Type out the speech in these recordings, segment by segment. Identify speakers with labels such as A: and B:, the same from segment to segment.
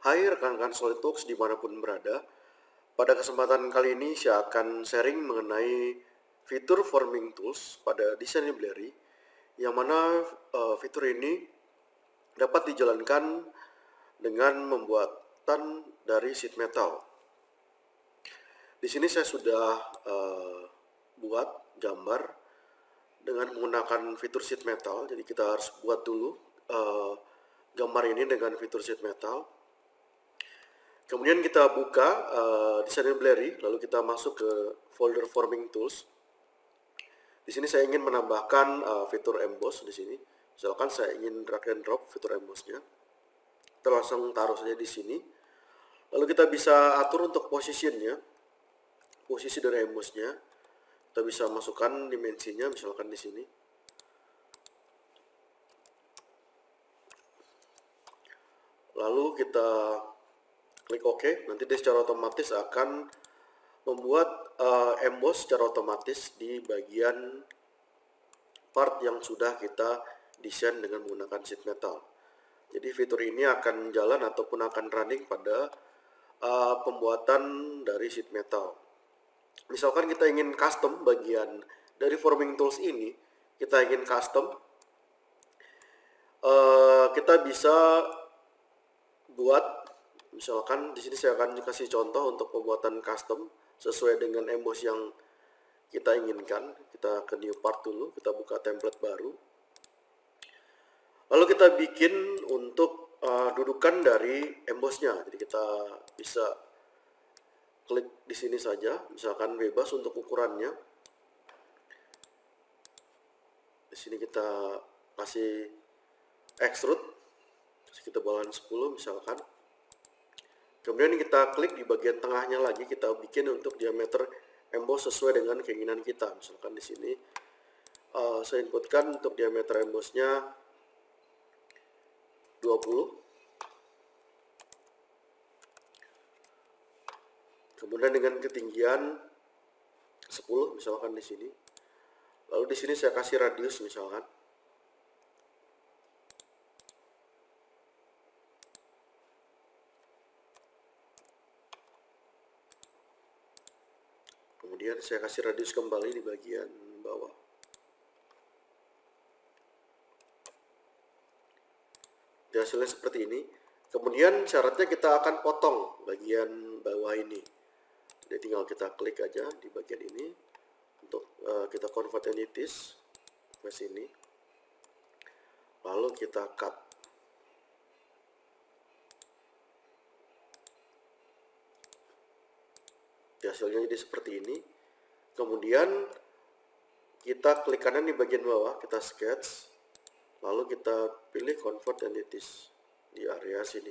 A: Hai rekan-rekan SolidWorks dimanapun berada. Pada kesempatan kali ini saya akan sharing mengenai fitur Forming Tools pada Desainability, yang mana fitur ini dapat dijalankan dengan membuatan dari sheet metal. Di sini saya sudah buat gambar dengan menggunakan fitur sheet metal. Jadi kita harus buat dulu gambar ini dengan fitur sheet metal. Kemudian kita buka Desainability, lalu kita masuk ke folder Forming Tools. Di sini saya ingin menambahkan fitur emboss di sini. Misalkan saya ingin drag and drop fitur embossnya. Kita langsung taruh saja di sini. Lalu kita bisa atur untuk posisinya, posisi dari embossnya. Kita bisa masukkan dimensinya, misalkan di sini. Lalu kita klik OK, nanti dia secara otomatis akan membuat emboss secara otomatis di bagian part yang sudah kita desain dengan menggunakan sheet metal. Jadi fitur ini akan jalan ataupun akan running pada pembuatan dari sheet metal. Misalkan kita ingin custom bagian dari Forming Tools ini, kita ingin custom, kita bisa buat. Misalkan di sini saya akan kasih contoh untuk pembuatan custom sesuai dengan emboss yang kita inginkan. Kita ke new part dulu, kita buka template baru. Lalu kita bikin untuk dudukan dari embossnya. Jadi kita bisa klik di sini saja, misalkan bebas untuk ukurannya. Di sini kita kasih extrude, kita bawakan 10 misalkan. Kemudian kita klik di bagian tengahnya lagi, kita bikin untuk diameter emboss sesuai dengan keinginan kita. Misalkan di sini saya inputkan untuk diameter embossnya 20. Kemudian dengan ketinggian 10 misalkan di sini. Lalu di sini saya kasih radius misalkan. Kemudian saya kasih radius kembali di bagian bawah. Jadi hasilnya seperti ini. Kemudian syaratnya kita akan potong bagian bawah ini. Jadi tinggal kita klik aja di bagian ini untuk kita convert entities ke sini. Lalu kita cut. Hasilnya jadi seperti ini. Kemudian kita klik kanan di bagian bawah, kita sketch, lalu kita pilih convert entities di area sini.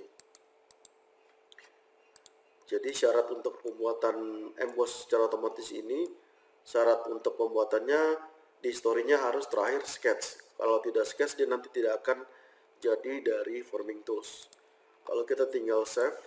A: Jadi syarat untuk pembuatan emboss secara otomatis ini, syarat untuk pembuatannya di story-nya harus terakhir sketch. Kalau tidak sketch, dia nanti tidak akan jadi dari Forming Tools. Kalau kita tinggal save,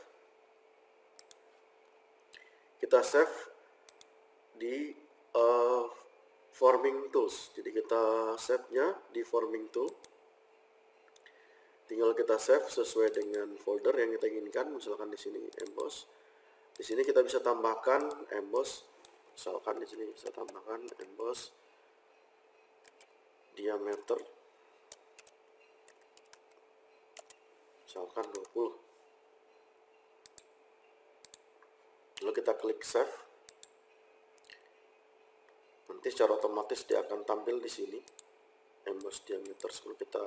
A: kita save di Forming Tools. Jadi kita save-nya di Forming Tool. Tinggal kita save sesuai dengan folder yang kita inginkan. Misalkan di sini emboss. Di sini kita bisa tambahkan emboss. Misalkan di sini bisa tambahkan emboss diameter misalkan 20. Lalu kita klik save. Nanti secara otomatis dia akan tampil di sini emboss diameter. Sebelum kita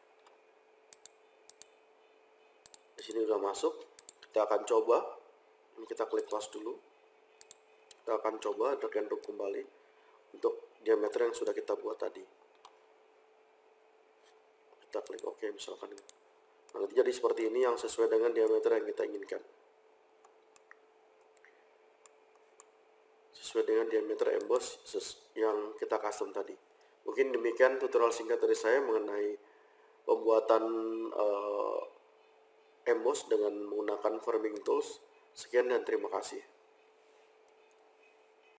A: di sini udah masuk, kita akan coba. Ini kita klik close dulu. Kita akan coba drag and drop kembali untuk diameter yang sudah kita buat tadi. Kita klik OK misalkan. Nanti jadi seperti ini yang sesuai dengan diameter yang kita inginkan. Sesuai dengan diameter emboss yang kita custom tadi. Mungkin demikian tutorial singkat dari saya mengenai pembuatan emboss dengan menggunakan Forming Tools. Sekian dan terima kasih.